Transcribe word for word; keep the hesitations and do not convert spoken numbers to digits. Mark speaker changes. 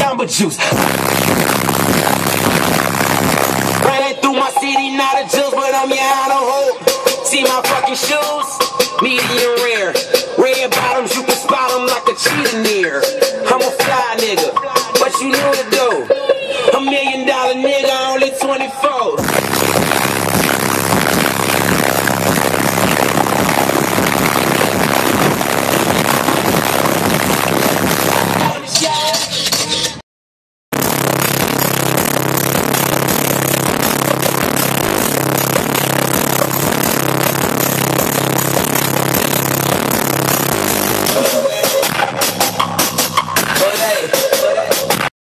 Speaker 1: Jamba Juice. Running through my city, not a juice, but I'm your out of hope. See my fucking shoes? Medium rare. Red bottoms, you can spot them like a cheetah near.